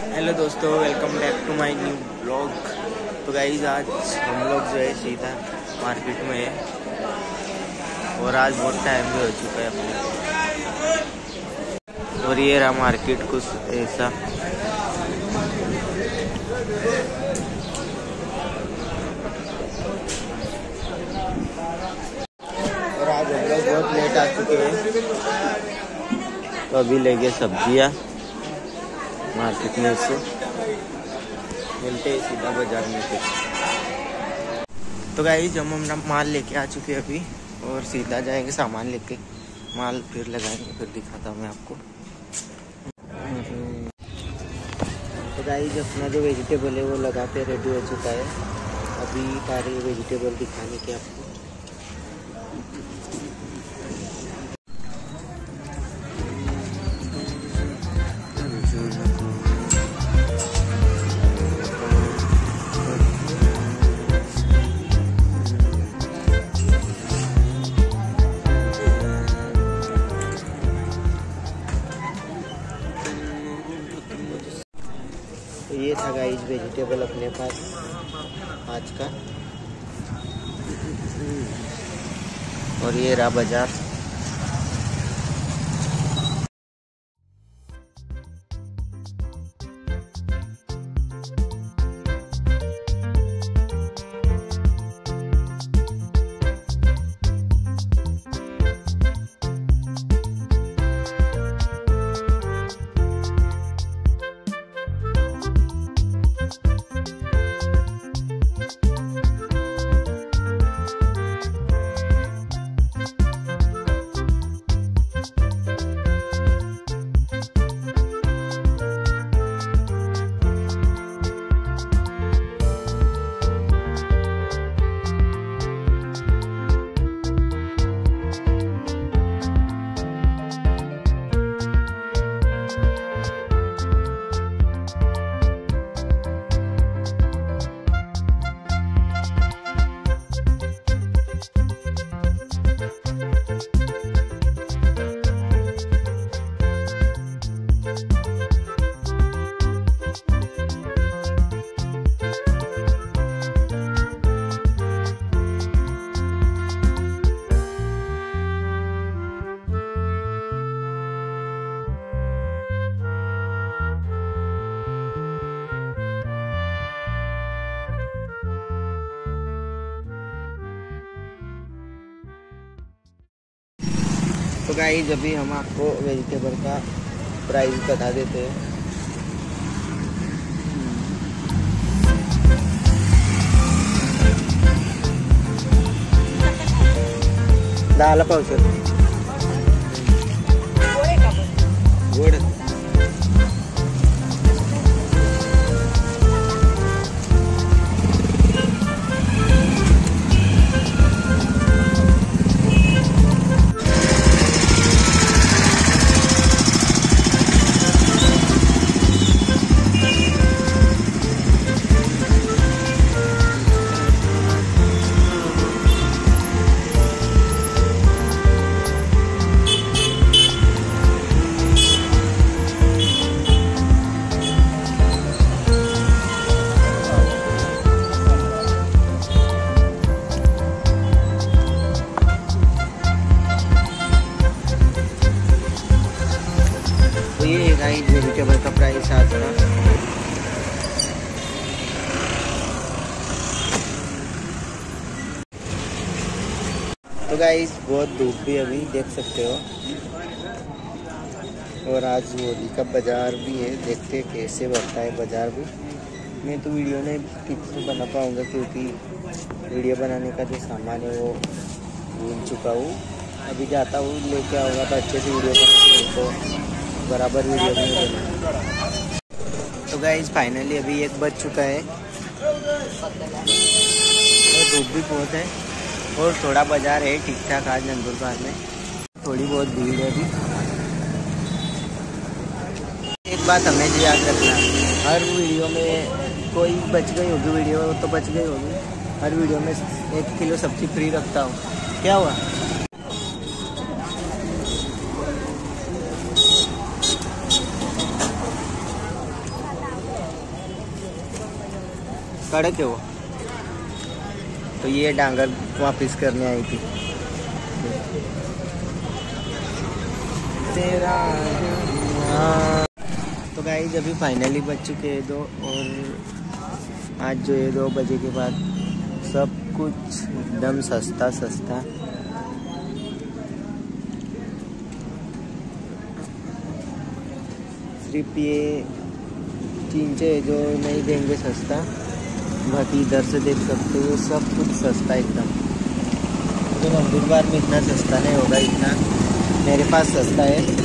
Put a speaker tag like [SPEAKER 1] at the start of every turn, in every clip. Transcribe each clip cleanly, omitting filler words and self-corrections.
[SPEAKER 1] Hello दोस्तों, welcome back to my new blog. तो guys आज हम लोग जो है सीधा मार्केट में है और आज बहुत टाइम भी हो चुका है अपने। और ये रहा मार्केट कुछ ऐसा। और आज हम लोग बहुत लेट आ चुके हैं, तो अभी ले गए सब्जियाँ मार्केट में से। मिलते हैं सीधा बाजार में फिर। तो गाइस हम अपना माल लेके आ चुके हैं अभी और सीधा जाएंगे सामान लेके, माल फिर लगाएंगे, फिर दिखाता हूँ मैं आपको। तो गाइस अपना जो वेजिटेबल है वो लगा के रेडी हो चुका है। अभी सारे वेजिटेबल दिखाने के आपको। तो ये था गाइस वेजिटेबल अपने पास आज का। और ये रहा बाजार। तो गाइस अभी हम आपको वेजिटेबल का प्राइस बता देते हैं। दाल पावशेर गोड। ये गाइस वेजिटेबल का प्राइस आज का। तो गाइस बहुत धूप भी अभी देख सकते हो, और आज होली का बाजार भी है। देखते हैं कैसे बढ़ता है बाजार भी। मैं तो वीडियो नहीं ठीक से बना पाऊँगा क्योंकि वीडियो बनाने का जो सामान है वो भूल चुका हूँ। अभी जाता हूँ लेके आऊँगा तो अच्छे से वीडियो बनाऊँगा, तो बराबर वीडियो नहीं बना। तो गाइस फाइनली अभी 1 बज चुका है और धूप भी बहुत है और थोड़ा बाजार है ठीक ठाक आज नंदुरबार में। थोड़ी बहुत भीड़ है अभी। एक बात हमें याद रखना, हर वीडियो में कोई बच गई होगी वीडियो तो बच गई होगी। हर वीडियो में 1 किलो सब्जी फ्री रखता हूँ। क्या हुआ? कड़क है वो। तो ये डांगर वापस करने आई थी। तेरा तो गाइस अभी फाइनली बज चुके हैं 2 और आज जो है 2 बजे के बाद सब कुछ एकदम सस्ता सस्ता। सिर्फ ये 3 जो नहीं देंगे सस्ता, बाकी इधर से देख सकते हो सब कुछ सस्ता एकदम। तो नंदुरबार में इतना सस्ता नहीं होगा, इतना मेरे पास सस्ता है।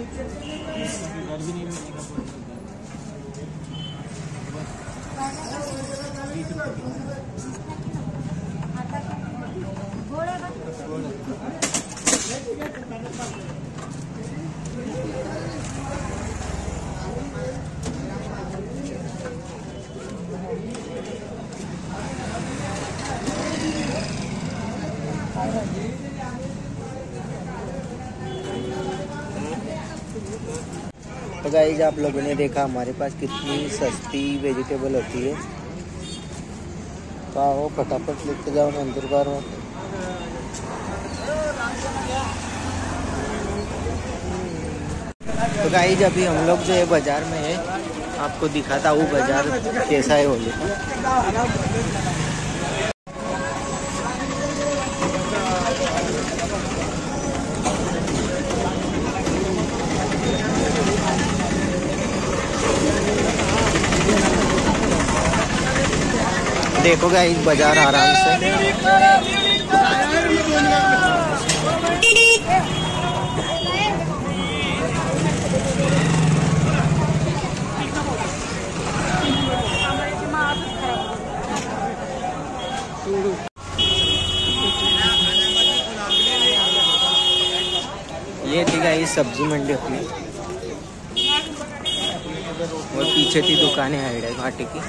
[SPEAKER 1] तो गाइस आप लोगों ने देखा हमारे पास कितनी सस्ती वेजिटेबल होती है। तो आओ फटाफट लेके जाओ मंदिर बार। तो गाइस अभी हम लोग जो है बाजार में है, आपको दिखाता हूँ बाजार कैसा है होली का। देखो गाइस बाजार आराम से। ये थी गाइस सब्जी मंडी अपनी, और पीछे थी दुकानें हाइड घाटी की।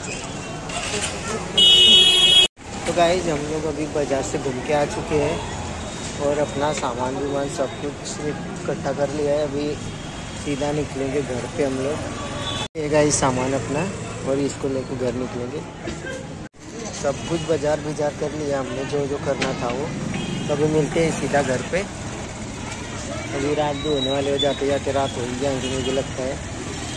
[SPEAKER 1] तो गाइस हम लोग अभी बाजार से घूम के आ चुके हैं और अपना सामान विमान सब कुछ इकट्ठा कर लिया है। अभी सीधा निकलेंगे घर पे हम लोग। ये गाइस सामान अपना, और इसको लेके घर निकलेंगे। सब कुछ बाजार कर लिया हमने, जो जो करना था वो। तो अभी मिलते हैं सीधा घर पे। अभी रात भी होने वाले हो, जाते जाते रात हो ही जाएंगे मुझे लगता है।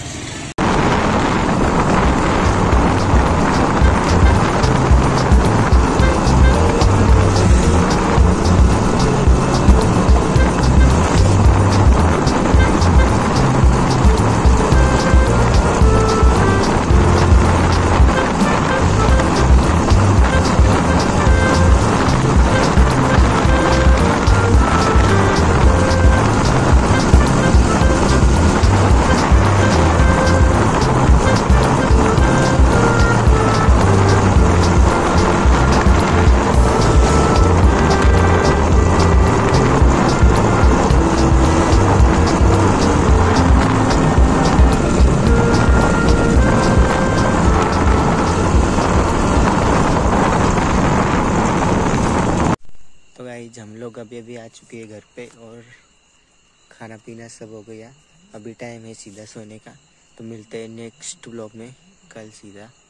[SPEAKER 1] तो गाइस हम लोग अभी आ चुके हैं घर पे, और खाना पीना सब हो गया। अभी टाइम है सीधा सोने का। तो मिलते हैं नेक्स्ट व्लॉग में कल सीधा।